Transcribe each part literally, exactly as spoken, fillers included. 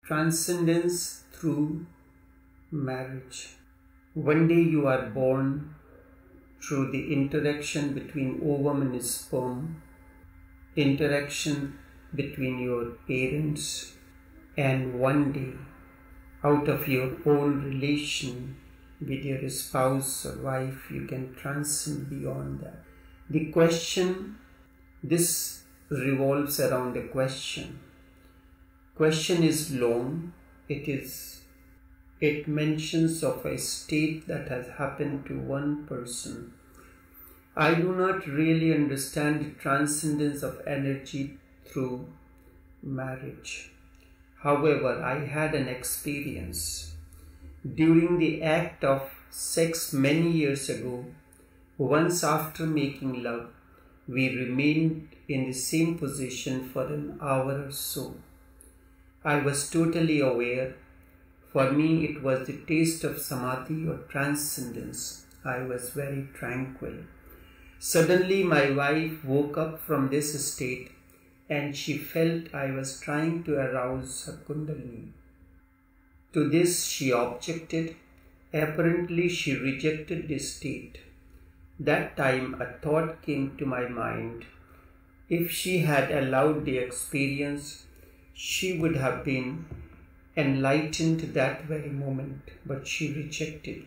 Transcendence through marriage. One day you are born through the interaction between ovum and sperm, interaction between your parents, and one day, out of your own relation with your spouse or wife, you can transcend beyond that. The question, this revolves around a question. Question is long. It is, it mentions of a state that has happened to one person. I do not really understand the transcendence of energy through marriage. However, I had an experience. During the act of sex many years ago, once after making love, we remained in the same position for an hour or so. I was totally aware. For me, it was the taste of samadhi or transcendence. I was very tranquil. Suddenly, my wife woke up from this state and she felt I was trying to arouse her kundalini. To this, she objected. Apparently, she rejected this state. That time, a thought came to my mind. If she had allowed the experience, she would have been enlightened that very moment, but she rejected.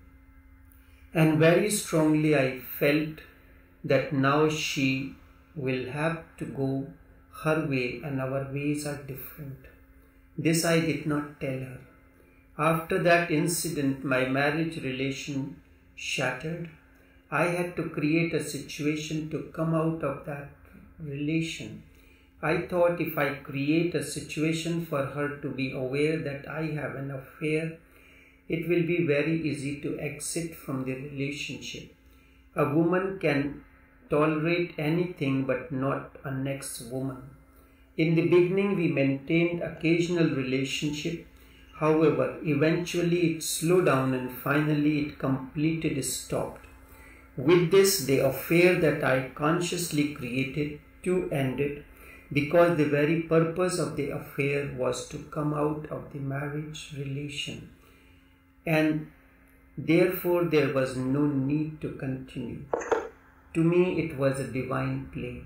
And very strongly I felt that now she will have to go her way and our ways are different. This I did not tell her. After that incident, my marriage relation shattered. I had to create a situation to come out of that relation. I thought if I create a situation for her to be aware that I have an affair, it will be very easy to exit from the relationship. A woman can tolerate anything but not a next woman. In the beginning, we maintained occasional relationship. However, eventually it slowed down and finally it completely stopped. With this, the affair that I consciously created too ended, because the very purpose of the affair was to come out of the marriage relation, and therefore there was no need to continue. To me, it was a divine play.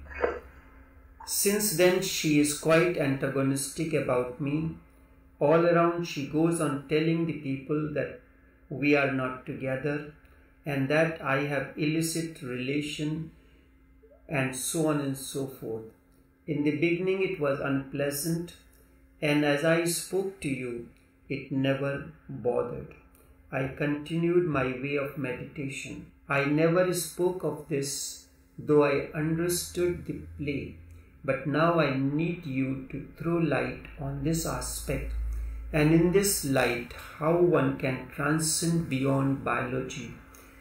Since then, she is quite antagonistic about me. All around, she goes on telling the people that we are not together and that I have illicit relation and so on and so forth. In the beginning, it was unpleasant, and as I spoke to you, it never bothered. I continued my way of meditation. I never spoke of this, though I understood the play. But now I need you to throw light on this aspect, and in this light, how one can transcend beyond biology.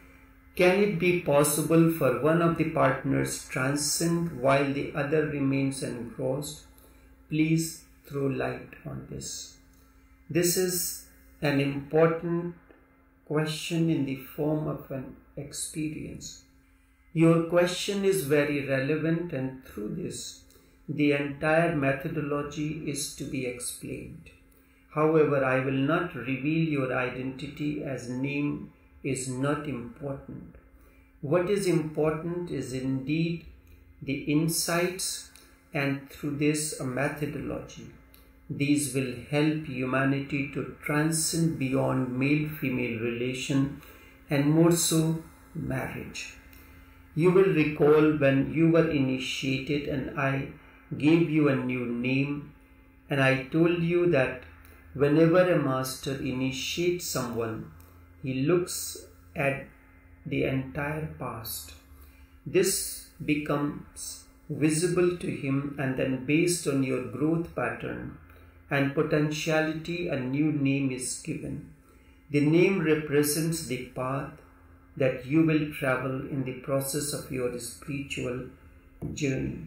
Can it be possible for one of the partners to transcend while the other remains engrossed? Please throw light on this. This is an important question in the form of an experience. Your question is very relevant, and through this, the entire methodology is to be explained. However, I will not reveal your identity, as name is not important. What is important is indeed the insights, and through this a methodology. These will help humanity to transcend beyond male-female relation and more so marriage. You will recall when you were initiated and I gave you a new name, and I told you that whenever a master initiates someone, he looks at the entire past. This becomes visible to him, and then based on your growth pattern and potentiality, a new name is given. The name represents the path that you will travel in the process of your spiritual journey.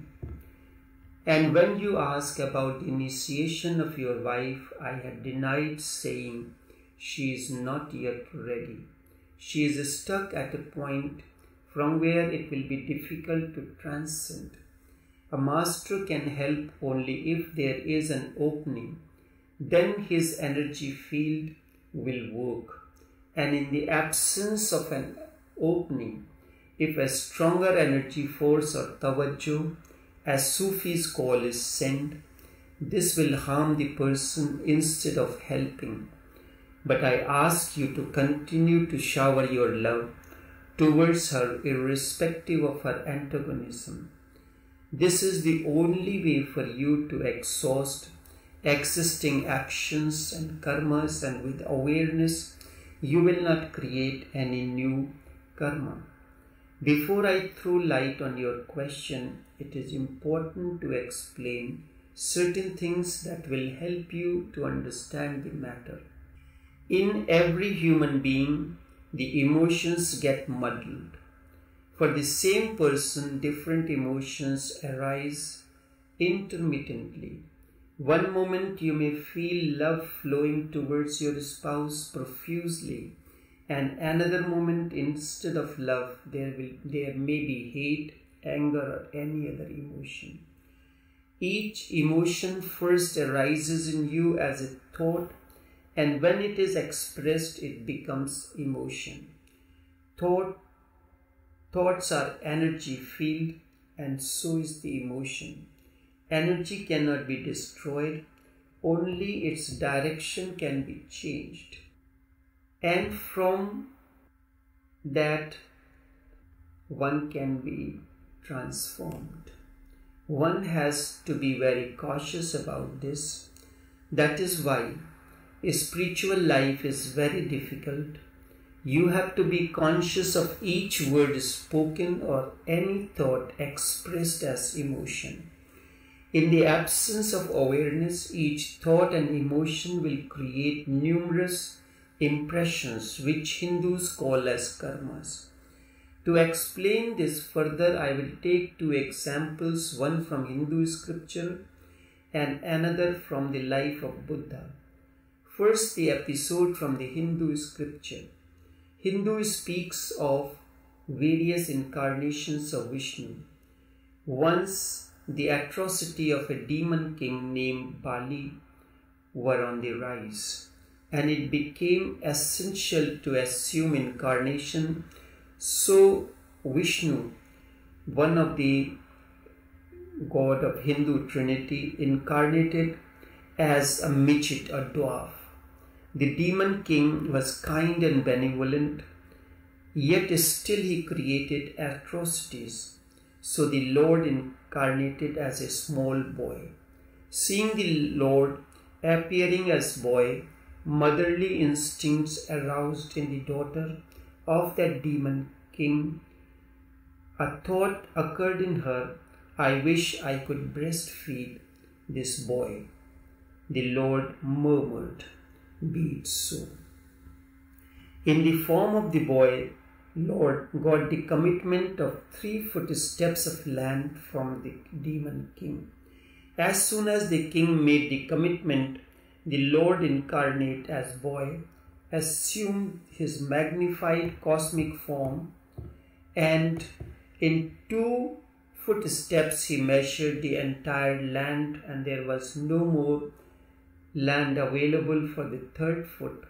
And when you ask about the initiation of your wife, I had denied, saying she is not yet ready. She is stuck at a point from where it will be difficult to transcend. A master can help only if there is an opening, then his energy field will work. And in the absence of an opening, if a stronger energy force or tawajjuh, as Sufis call, is sent, this will harm the person instead of helping. But I ask you to continue to shower your love towards her irrespective of her antagonism. This is the only way for you to exhaust existing actions and karmas, and with awareness you will not create any new karma. Before I throw light on your question, it is important to explain certain things that will help you to understand the matter. In every human being, the emotions get muddled. For the same person, different emotions arise intermittently. One moment you may feel love flowing towards your spouse profusely, and another moment, instead of love, there will there may be hate, anger, or any other emotion. Each emotion first arises in you as a thought, and when it is expressed, it becomes emotion. Thought, thoughts are energy field, and so is the emotion. Energy cannot be destroyed, only its direction can be changed. And from that, one can be transformed. One has to be very cautious about this. That is why a spiritual life is very difficult. You have to be conscious of each word spoken or any thought expressed as emotion. In the absence of awareness, each thought and emotion will create numerous impressions which Hindus call as karmas. To explain this further, I will take two examples, one from Hindu scripture and another from the life of Buddha. First, the episode from the Hindu scripture. Hindu speaks of various incarnations of Vishnu. Once, the atrocity of a demon king named Bali were on the rise, and it became essential to assume incarnation. So Vishnu, one of the god of Hindu Trinity, incarnated as a midget, a dwarf. The demon king was kind and benevolent, yet still he created atrocities. So the Lord incarnated as a small boy. Seeing the Lord appearing as boy, motherly instincts aroused in the daughter of that demon king. A thought occurred in her, I wish I could breastfeed this boy. The Lord murmured, be it so. In the form of the boy, Lord got the commitment of three foot steps of land from the demon king. As soon as the king made the commitment, the Lord incarnate as boy assumed his magnified cosmic form, and in two foot steps he measured the entire land, and there was no more land available for the third foot.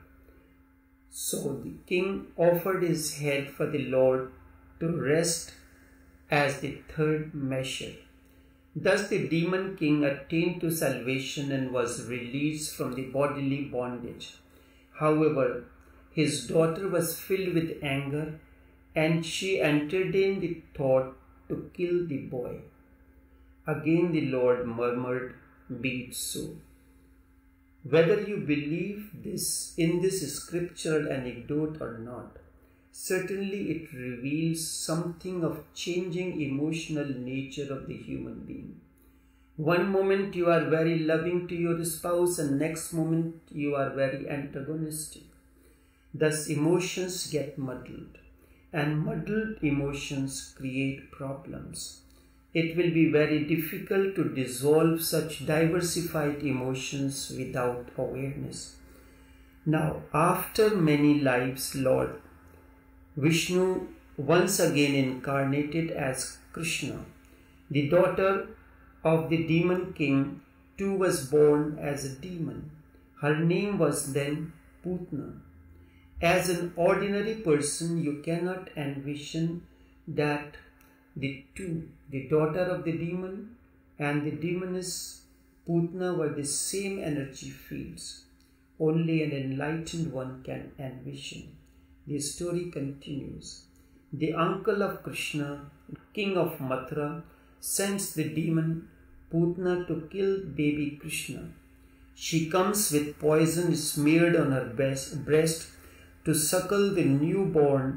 So the king offered his head for the Lord to rest as the third measure. Thus the demon king attained to salvation and was released from the bodily bondage. However, his daughter was filled with anger, and she entertained the thought to kill the boy. Again the Lord murmured, be it so. Whether you believe this in this scriptural anecdote or not, certainly it reveals something of changing emotional nature of the human being. One moment you are very loving to your spouse, and next moment you are very antagonistic. Thus emotions get muddled, and muddled emotions create problems. It will be very difficult to dissolve such diversified emotions without awareness. Now, after many lives, Lord Vishnu once again incarnated as Krishna. The daughter of the demon king too was born as a demon. Her name was then Putna. As an ordinary person, you cannot envision that the two, the daughter of the demon and the demoness Putna, were the same energy fields. Only an enlightened one can envision. The story continues. The uncle of Krishna, king of Mathura, sends the demon Putna to kill baby Krishna. She comes with poison smeared on her breast to suckle the newborn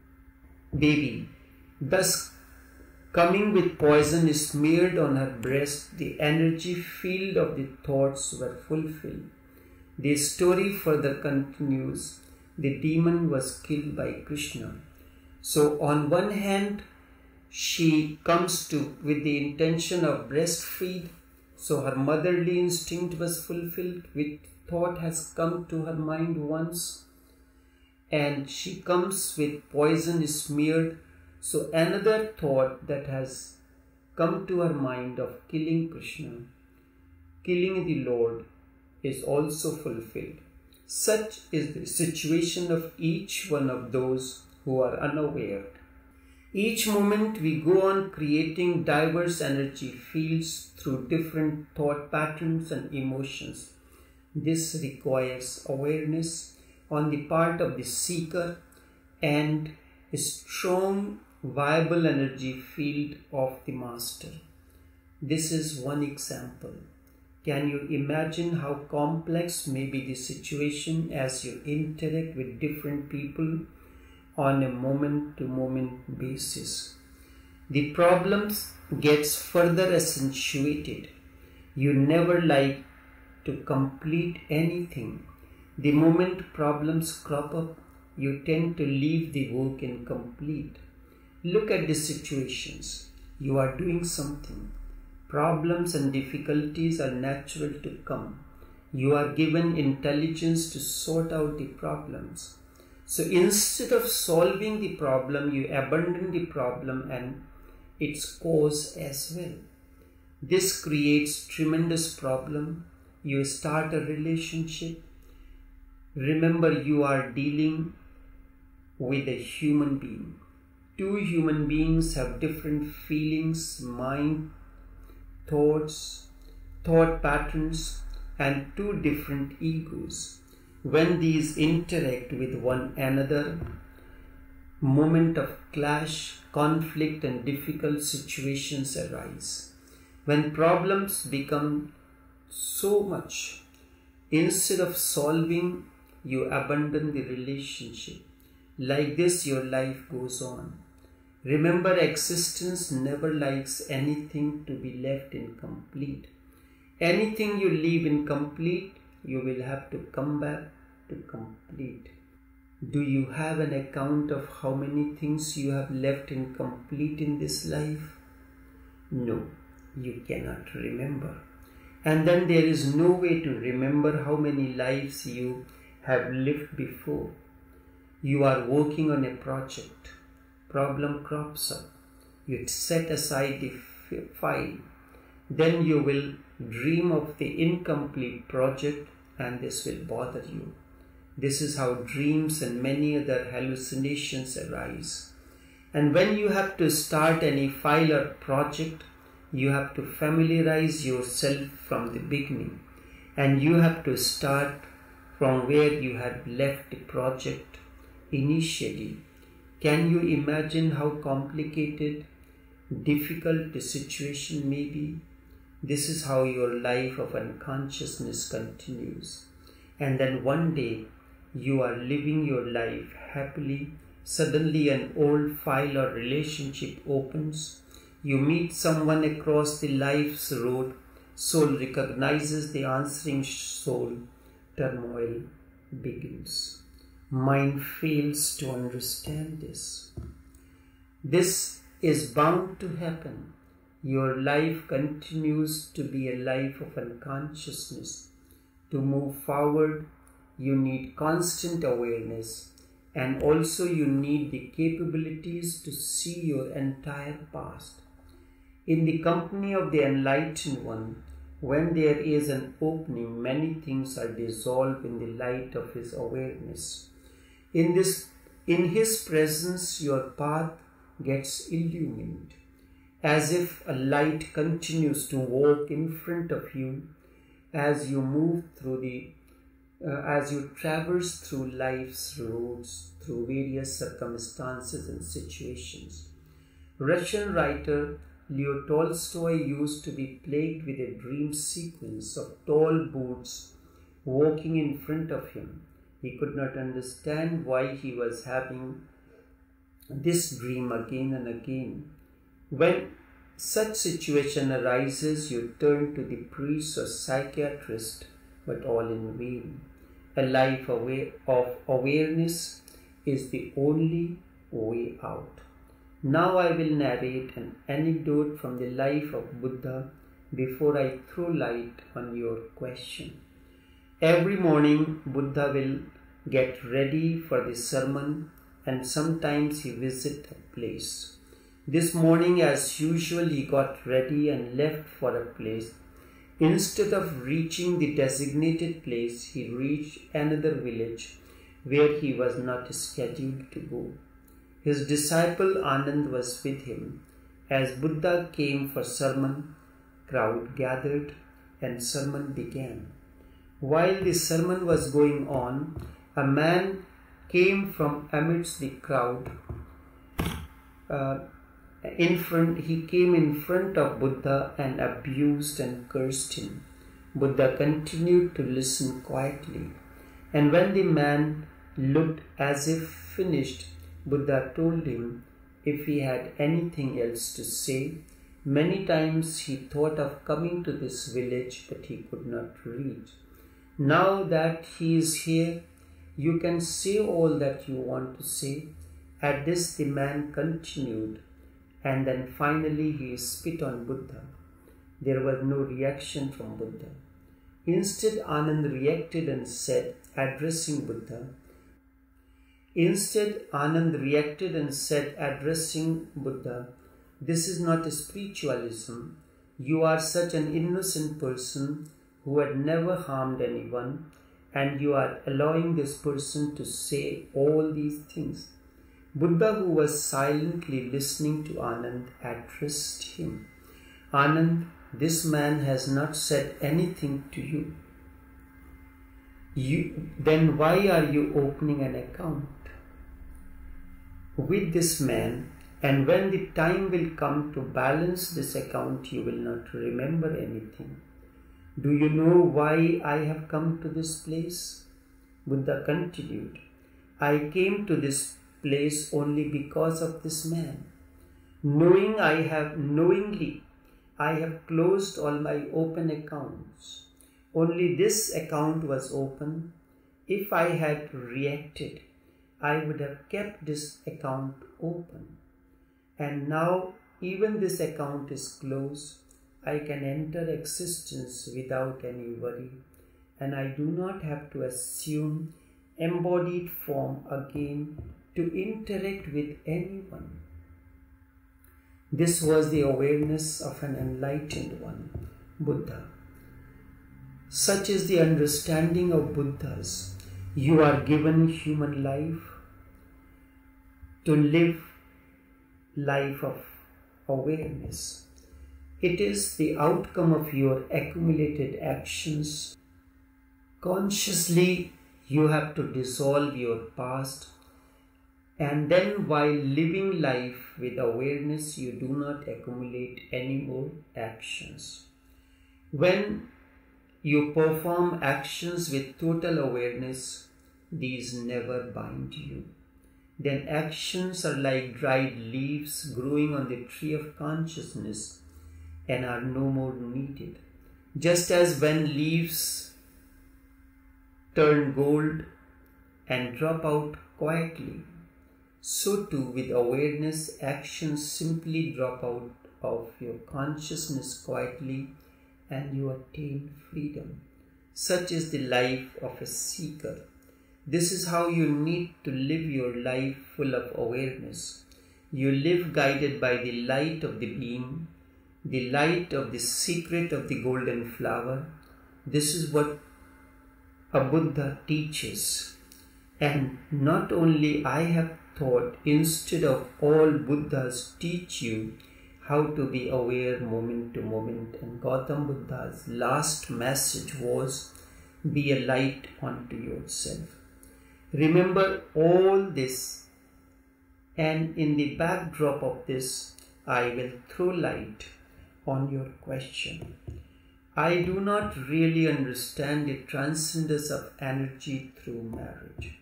baby. Thus, coming with poison smeared on her breast, the energy field of the thoughts were fulfilled. The story further continues. The demon was killed by Krishna. So on one hand, she comes to with the intention of breastfeed. So her motherly instinct was fulfilled, which thought has come to her mind once. And she comes with poison smeared. So another thought that has come to her mind of killing Krishna, killing the Lord, is also fulfilled. Such is the situation of each one of those who are unaware. Each moment we go on creating diverse energy fields through different thought patterns and emotions. This requires awareness on the part of the seeker and a strong, viable energy field of the master. This is one example. Can you imagine how complex may be the situation as you interact with different people on a moment-to-moment basis? The problems gets further accentuated. You never like to complete anything. The moment problems crop up, you tend to leave the work incomplete. Look at the situations. You are doing something. Problems and difficulties are natural to come. You are given intelligence to sort out the problems. So instead of solving the problem, you abandon the problem and its cause as well. This creates tremendous problem. You start a relationship. Remember, you are dealing with a human being. Two human beings have different feelings, mind, thoughts, thought patterns, and two different egos. When these interact with one another, moment of clash, conflict, and difficult situations arise. When problems become so much, instead of solving, you abandon the relationship. Like this, your life goes on. Remember, existence never likes anything to be left incomplete. Anything you leave incomplete, you will have to come back to complete. Do you have an account of how many things you have left incomplete in this life? No, you cannot remember. And then there is no way to remember how many lives you have lived before. You are working on a project. Problem crops up. You set aside the file. Then you will dream of the incomplete project and this will bother you. This is how dreams and many other hallucinations arise. And when you have to start any file or project, you have to familiarize yourself from the beginning. And you have to start from where you had left the project initially. Can you imagine how complicated, difficult the situation may be? This is how your life of unconsciousness continues. And then one day, you are living your life happily. Suddenly an old file or relationship opens. You meet someone across the life's road. Soul recognizes the answering soul. Turmoil begins. Mind fails to understand this. This is bound to happen. Your life continues to be a life of unconsciousness. To move forward, you need constant awareness, and also you need the capabilities to see your entire past. In the company of the enlightened one, When there is an opening, many things are dissolved in the light of his awareness. In this, in his presence, your path gets illumined, as if a light continues to walk in front of you as you move through the, uh, as you traverse through life's roads, through various circumstances and situations. Russian writer Leo Tolstoy used to be plagued with a dream sequence of tall Buddhas walking in front of him. He could not understand why he was having this dream again and again. When such situation arises, you turn to the priest or psychiatrist, but all in vain. A life aware of awareness is the only way out. Now I will narrate an anecdote from the life of Buddha before I throw light on your question. Every morning, Buddha will get ready for the sermon, and sometimes he visits a place. This morning, as usual, he got ready and left for a place. Instead of reaching the designated place, he reached another village where he was not scheduled to go. His disciple Anand was with him. As Buddha came for sermon, crowd gathered and sermon began. While the sermon was going on, a man came from amidst the crowd. Uh, in front, he came in front of Buddha and abused and cursed him. Buddha continued to listen quietly, and when the man looked as if finished, Buddha told him if he had anything else to say. Many times he thought of coming to this village, but he could not reach. Now that he is here, you can say all that you want to say. At this the man continued, and then finally he spit on Buddha. There was no reaction from Buddha. Instead, Anand reacted and said, addressing Buddha, Instead, Anand reacted and said, addressing Buddha, this is not spiritualism. You are such an innocent person who had never harmed anyone, and you are allowing this person to say all these things. Buddha, who was silently listening to Anand, addressed him. Anand, this man has not said anything to you. You then why are you opening an account with this man, and when the time will come to balance this account, you will not remember anything. Do you know why I have come to this place? Buddha continued, I came to this place only because of this man. Knowing I have knowingly, I have closed all my open accounts. Only this account was open. If I had reacted, I would have kept this account open. And now, even this account is closed. I can enter existence without any worry, and I do not have to assume embodied form again to interact with anyone. This was the awareness of an enlightened one, Buddha. Such is the understanding of Buddhas. You are given human life to live life of awareness. It is the outcome of your accumulated actions. Consciously, you have to dissolve your past, and then while living life with awareness, you do not accumulate any more actions. When you perform actions with total awareness, these never bind you. Then actions are like dried leaves growing on the tree of consciousness and are no more needed. Just as when leaves turn gold and drop out quietly, so too with awareness, actions simply drop out of your consciousness quietly and you attain freedom. Such is the life of a seeker. This is how you need to live your life full of awareness. You live guided by the light of the beam. the light of the secret of the golden flower. This is what a Buddha teaches. And not only I have thought, instead of all Buddhas teach you how to be aware moment to moment, and Gautam Buddha's last message was, be a light unto yourself. Remember all this, and in the backdrop of this, I will throw light on your question. I do not really understand the transcendence of energy through marriage.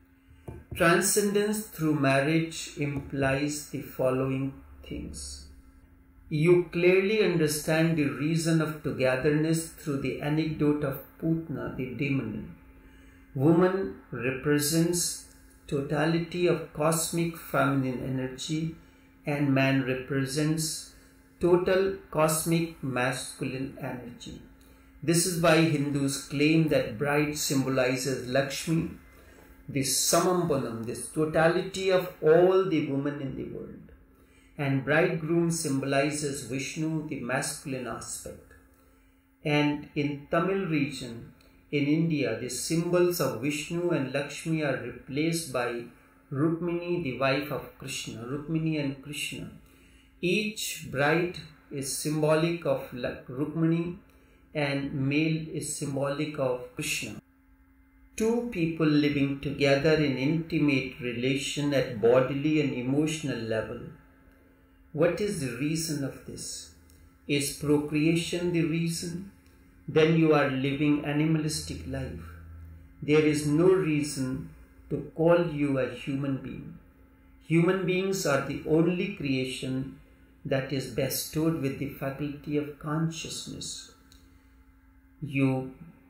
Transcendence through marriage implies the following things. You clearly understand the reason of togetherness through the anecdote of Putna, the demon. Woman represents totality of cosmic feminine energy, and man represents total cosmic masculine energy. This is why Hindus claim that bride symbolizes Lakshmi, the Samambanam, this totality of all the women in the world. And bridegroom symbolizes Vishnu, the masculine aspect. And in Tamil region, in India, the symbols of Vishnu and Lakshmi are replaced by Rukmini, the wife of Krishna, Rukmini and Krishna. Each bride is symbolic of Rukmini and male is symbolic of Krishna. Two people living together in intimate relation at bodily and emotional level. What is the reason of this? Is procreation the reason? Then you are living animalistic life. There is no reason to call you a human being. Human beings are the only creation that is bestowed with the faculty of consciousness. You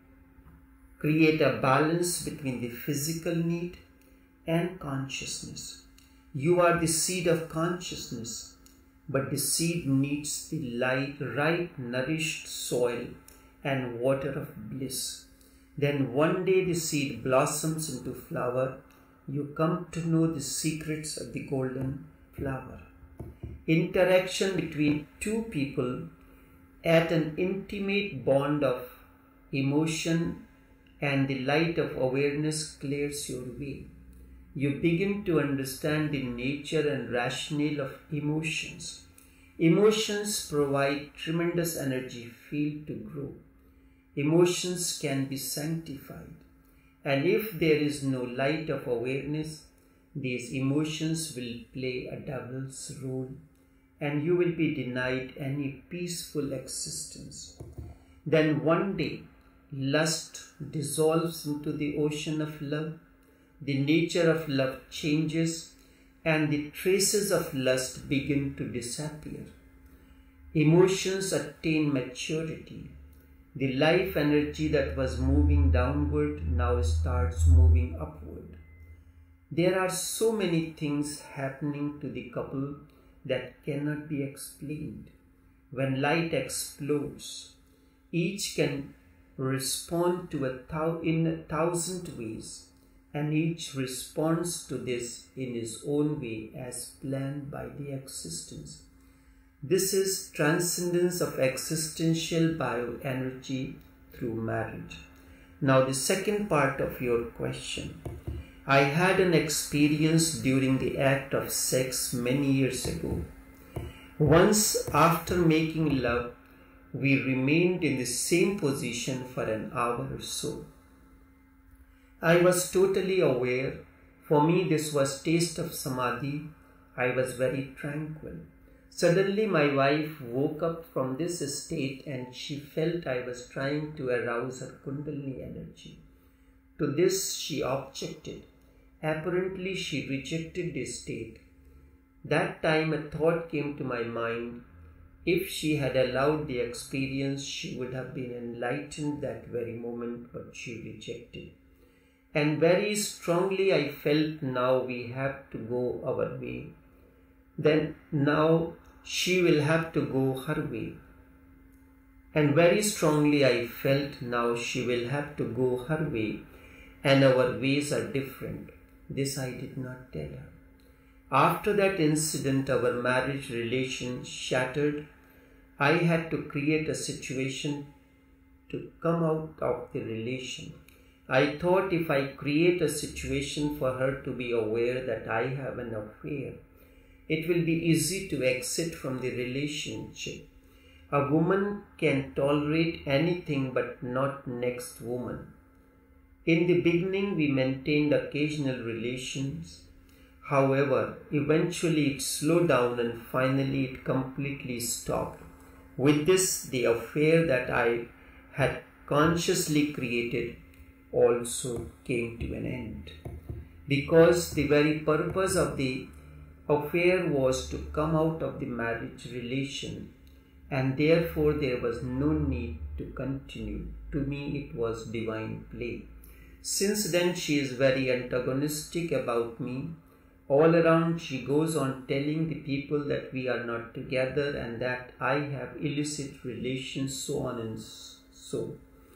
create a balance between the physical need and consciousness. You are the seed of consciousness, but the seed needs the light, right nourished soil and water of bliss. Then one day the seed blossoms into flower. You come to know the secrets of the golden flower. Interaction between two people at an intimate bond of emotion and the light of awareness clears your way. You begin to understand the nature and rationale of emotions. Emotions provide tremendous energy field to grow. Emotions can be sanctified. And if there is no light of awareness, these emotions will play a devil's role, and you will be denied any peaceful existence. Then one day, lust dissolves into the ocean of love. The nature of love changes, and the traces of lust begin to disappear. Emotions attain maturity. The life energy that was moving downward now starts moving upward. There are so many things happening to the couple that cannot be explained. When light explodes, each can respond to a thou- in a thousand ways, and each responds to this in his own way as planned by the existence. This is transcendence of existential bioenergy through marriage. Now the second part of your question. I had an experience during the act of sex many years ago. Once after making love, we remained in the same position for an hour or so. I was totally aware. For me, this was taste of samadhi. I was very tranquil. Suddenly, my wife woke up from this state and she felt I was trying to arouse her kundalini energy. To this, she objected. Apparently, she rejected this state. That time, a thought came to my mind. If she had allowed the experience, she would have been enlightened that very moment, but she rejected. And very strongly I felt now we have to go our way. Then now she will have to go her way. And very strongly I felt now she will have to go her way, and our ways are different. This I did not tell her. After that incident, our marriage relation shattered. I had to create a situation to come out of the relation. I thought if I create a situation for her to be aware that I have an affair, it will be easy to exit from the relationship. A woman can tolerate anything but not next woman. In the beginning, we maintained occasional relations. However, eventually it slowed down and finally it completely stopped. With this, the affair that I had consciously created also came to an end. Because the very purpose of the affair was to come out of the marriage relation, and therefore there was no need to continue. To me, it was divine play. Since then, she is very antagonistic about me. All around, she goes on telling the people that we are not together and that I have illicit relations, so on and so.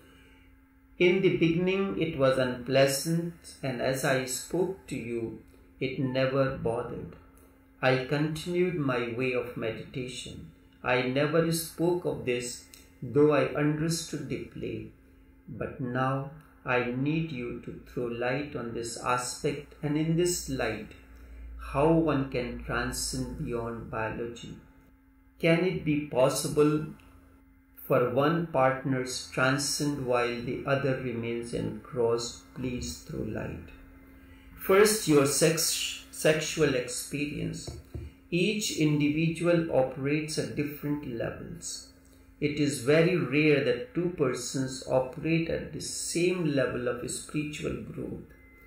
In the beginning, it was unpleasant, and as I spoke to you, it never bothered. I continued my way of meditation. I never spoke of this, though I understood the play. But now I need you to throw light on this aspect, and in this light, how one can transcend beyond biology. Can it be possible for one partner to transcend while the other remains engrossed? Please throw light. First, your sex, sexual experience. Each individual operates at different levels. It is very rare that two persons operate at the same level of spiritual growth.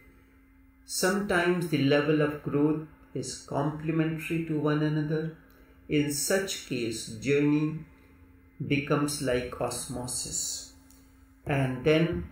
Sometimes the level of growth is complementary to one another. In such case, journey becomes like osmosis, and then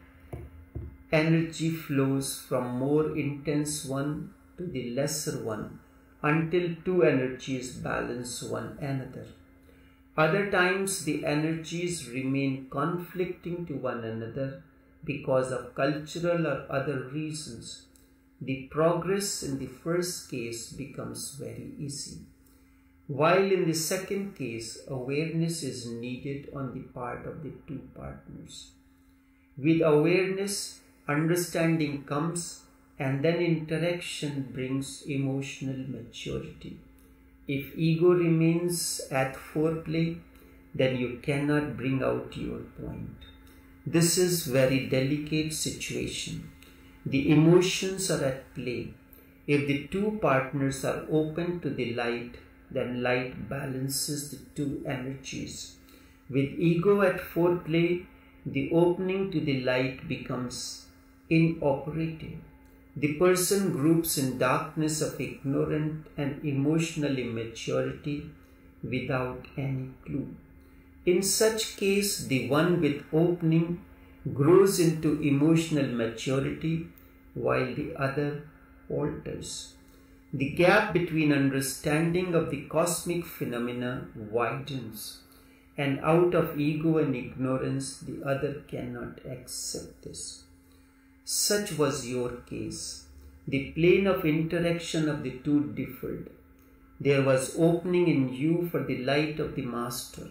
energy flows from more intense one to the lesser one until two energies balance one another. Other times the energies remain conflicting to one another because of cultural or other reasons. The progress in the first case becomes very easy, while in the second case awareness is needed on the part of the two partners. With awareness, understanding comes, and then interaction brings emotional maturity. If ego remains at foreplay, then you cannot bring out your point. This is very delicate situation. The emotions are at play. If the two partners are open to the light, then light balances the two energies. With ego at foreplay, the opening to the light becomes inoperative. The person groups in darkness of ignorant and emotional immaturity without any clue. In such case, the one with opening grows into emotional maturity while the other alters. The gap between understanding of the cosmic phenomena widens, and out of ego and ignorance, the other cannot accept this. Such was your case. The plane of interaction of the two differed. There was opening in you for the light of the Master.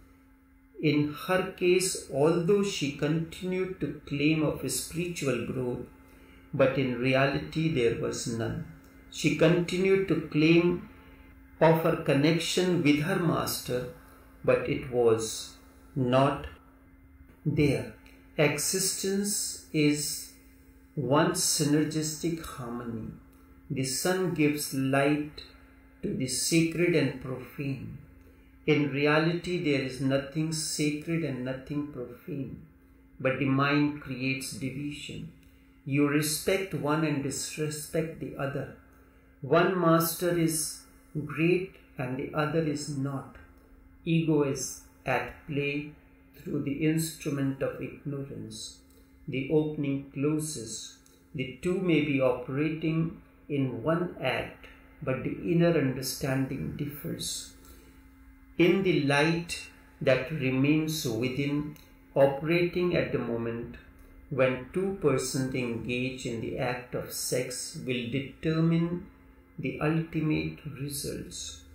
In her case, although she continued to claim of spiritual growth, but in reality there was none. She continued to claim of her connection with her Master, but it was not there. Existence is one synergistic harmony. The sun gives light to the sacred and profane. In reality, there is nothing sacred and nothing profane, but the mind creates division. You respect one and disrespect the other. One master is great and the other is not. Ego is at play through the instrument of ignorance. The opening closes. The two may be operating in one act, but the inner understanding differs. In the light that remains within, operating at the moment when two persons engage in the act of sex will determine the ultimate results.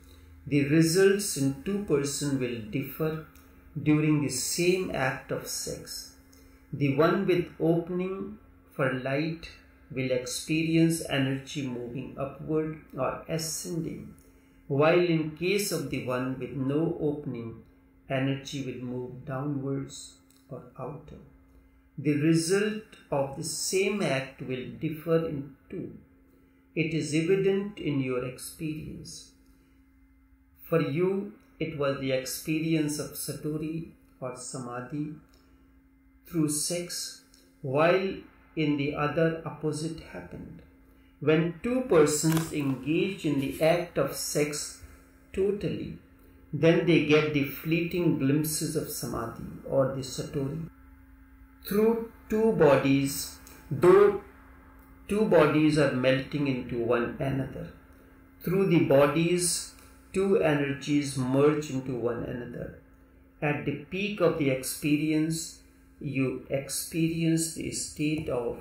The results in two persons will differ during the same act of sex. The one with opening for light will experience energy moving upward or ascending, while in case of the one with no opening, energy will move downwards or outer. The result of the same act will differ in two. It is evident in your experience. For you, it was the experience of satori or samadhi through sex, while in the other opposite happened. When two persons engage in the act of sex totally, then they get the fleeting glimpses of samadhi or the satori. Through two bodies, though two bodies are melting into one another, through the bodies, two energies merge into one another. At the peak of the experience, you experience the state of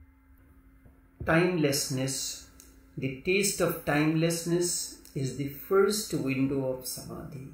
timelessness. The taste of timelessness is the first window of samadhi,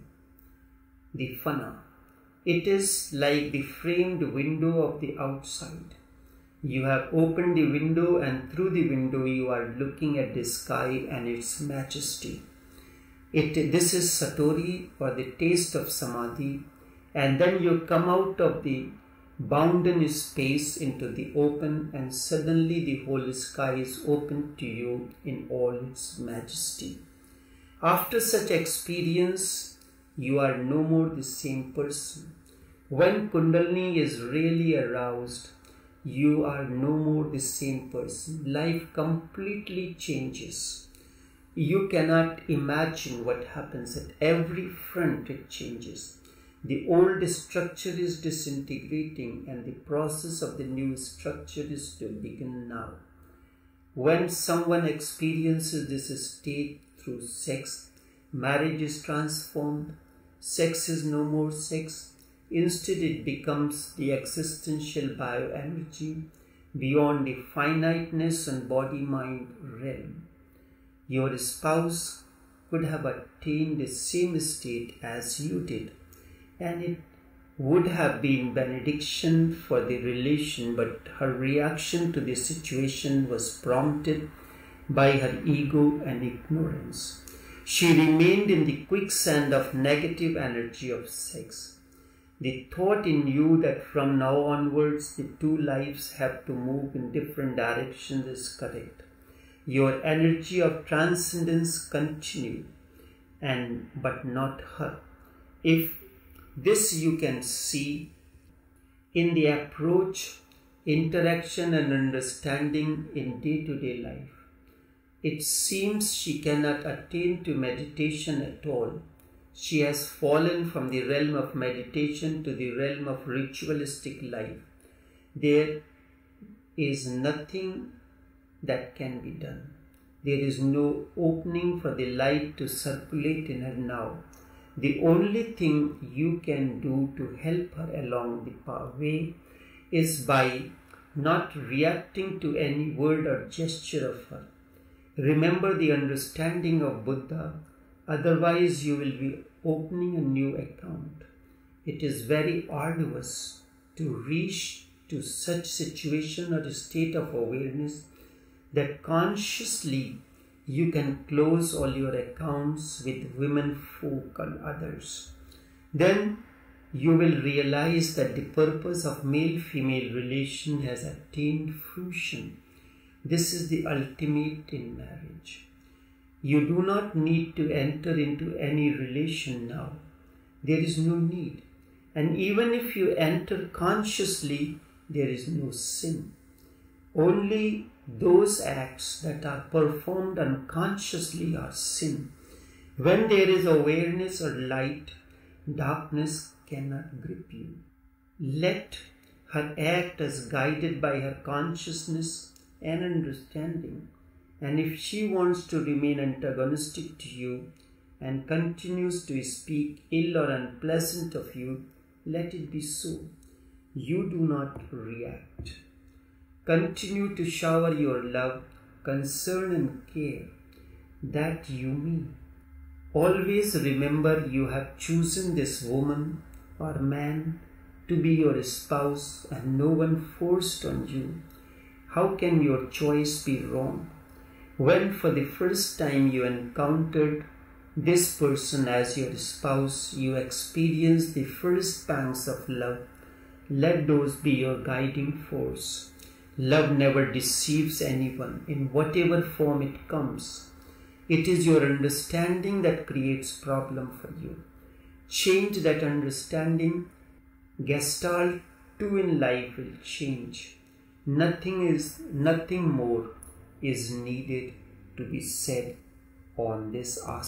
the fana. It is like the framed window of the outside. You have opened the window, and through the window you are looking at the sky and its majesty. It, this is satori, or the taste of samadhi, and then you come out of the bounded space into the open, and suddenly the whole sky is open to you in all its majesty. After such experience, you are no more the same person. When Kundalini is really aroused, you are no more the same person. Life completely changes. You cannot imagine what happens at every front. It changes. The old structure is disintegrating, and the process of the new structure is to begin now. When someone experiences this state through sex, marriage is transformed. Sex is no more sex. Instead, it becomes the existential bioenergy beyond the finiteness and body-mind realm. Your spouse could have attained the same state as you did, and it would have been benediction for the relation, but her reaction to the situation was prompted by her ego and ignorance. She remained in the quicksand of negative energy of sex. The thought in you that from now onwards the two lives have to move in different directions is correct. Your energy of transcendence continued, and but not her. If this you can see in the approach, interaction and understanding in day-to-day life. It seems she cannot attain to meditation at all. She has fallen from the realm of meditation to the realm of ritualistic life. There is nothing that can be done. There is no opening for the light to circulate in her now. The only thing you can do to help her along the way is by not reacting to any word or gesture of her. Remember the understanding of Buddha, otherwise you will be opening a new account. It is very arduous to reach to such situation or state of awareness that consciously you can close all your accounts with women folk and others. Then you will realize that the purpose of male-female relation has attained fruition. This is the ultimate in marriage. You do not need to enter into any relation now. There is no need. And even if you enter consciously, there is no sin. Only those acts that are performed unconsciously are sin. When there is awareness or light, darkness cannot grip you. Let her act as guided by her consciousness and understanding. And if she wants to remain antagonistic to you and continues to speak ill or unpleasant of you, let it be so. You do not react. Continue to shower your love, concern and care that you mean. Always remember you have chosen this woman or man to be your spouse and no one forced on you. How can your choice be wrong? When for the first time you encountered this person as your spouse, you experienced the first pangs of love. Let those be your guiding force. Love never deceives anyone in whatever form it comes. It is your understanding that creates problem for you. Change that understanding. Gestalt too in life will change. Nothing is, nothing more is needed to be said on this aspect.